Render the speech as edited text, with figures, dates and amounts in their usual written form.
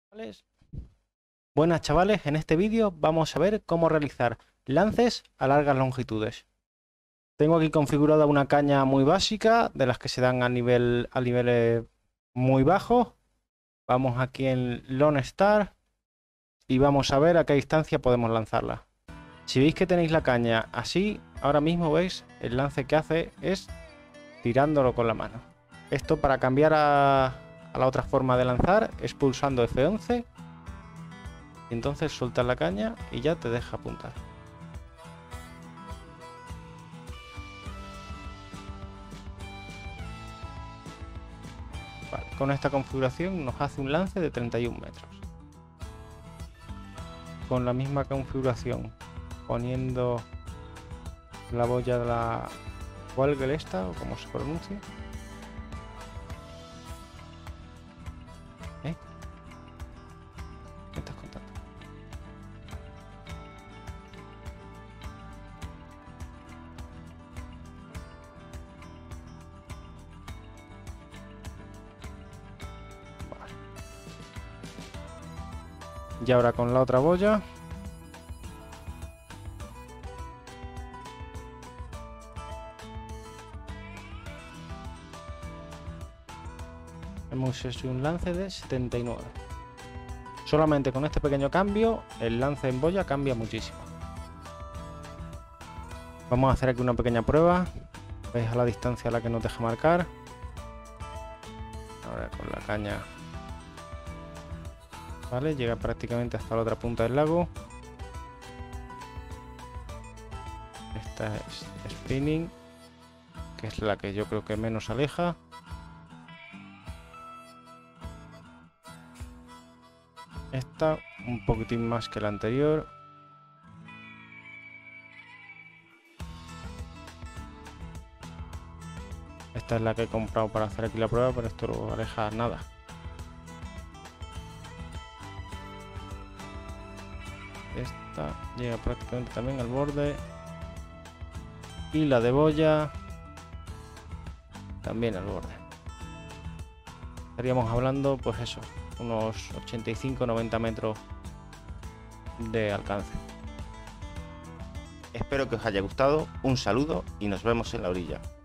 Chavales. Buenas chavales, en este vídeo vamos a ver cómo realizar lances a largas longitudes. Tengo aquí configurada una caña muy básica, de las que se dan a niveles muy bajos. Vamos aquí en Lone Star y vamos a ver a qué distancia podemos lanzarla. Si veis que tenéis la caña así, ahora mismo veis el lance que hace es tirándolo con la mano. Esto para cambiar a la otra forma de lanzar es pulsando F11 y entonces sueltas la caña y ya te deja apuntar. Vale, con esta configuración nos hace un lance de 31 metros. Con la misma configuración, poniendo la boya de la Walgel esta, o como se pronuncia. ¿Qué estás contando? Vale. Y ahora con la otra boya. Hemos hecho un lance de 79. Solamente con este pequeño cambio, el lance en boya cambia muchísimo. Vamos a hacer aquí una pequeña prueba. Veis a la distancia a la que nos deja marcar. Ahora con la caña. Vale, llega prácticamente hasta la otra punta del lago. Esta es spinning, que es la que yo creo que menos aleja. Esta un poquitín más que la anterior. Esta es la que he comprado para hacer aquí la prueba, pero esto no aleja nada. Esta llega prácticamente también al borde. Y la de boya también al borde. Estaríamos hablando, pues eso, unos 85-90 metros de alcance. Espero que os haya gustado, un saludo y nos vemos en la orilla.